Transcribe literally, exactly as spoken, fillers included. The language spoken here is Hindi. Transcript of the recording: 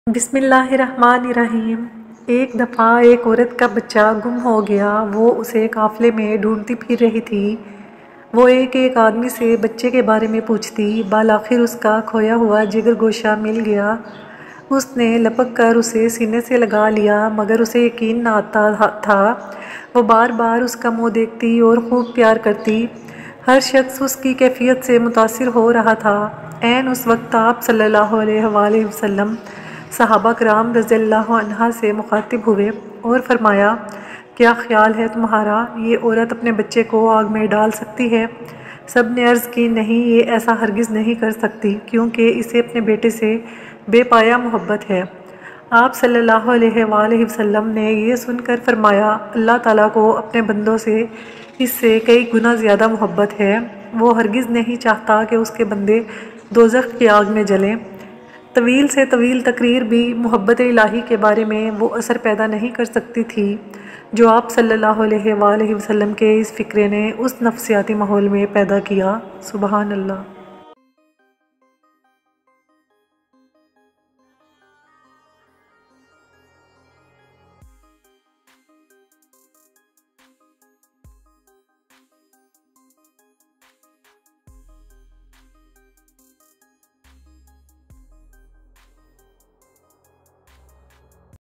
बिस्मिल्लाहिर्रहमानिर्रहीम। एक दफ़ा एक औरत का बच्चा गुम हो गया। वो उसे काफ़िले में ढूंढती फिर रही थी। वो एक एक आदमी से बच्चे के बारे में पूछती। बाल आखिर उसका खोया हुआ जिगर गोशा मिल गया। उसने लपक कर उसे सीने से लगा लिया, मगर उसे यकीन न आता था। वो बार बार उसका मुँह देखती और खूब प्यार करती। हर शख्स उसकी कैफियत से मुतासिर हो रहा था। ऐन उस वक्त आप सल्लल्लाहु अलैहि वसल्लम सहाबा कराम रज़ियल्लाहु अन्हा से मुखातिब हुए और फरमाया, क्या ख्याल है तुम्हारा, ये औरत अपने बच्चे को आग में डाल सकती है? सब ने अर्ज़ की, नहीं, ये ऐसा हरगिज़ नहीं कर सकती, क्योंकि इसे अपने बेटे से बेपाया मोहब्बत है। आप सल्लल्लाहु अलैहि वसल्लम ने यह सुनकर फरमाया, अल्लाह ताला को अपने बंदों से इससे कई गुना ज़्यादा मोहब्बत है। वो हरगिज़ नहीं चाहता कि उसके बंदे दोज़ख की आग में जलें। तवील से तवील तकरीर भी मोहब्बत इलाही के बारे में वो असर पैदा नहीं कर सकती थी जो आप सल्लल्लाहु अलैहि वसल्लम के इस फ़िक्रे ने उस नफ्सियाती माहौल में पैदा किया। सुबहान अल्लाह।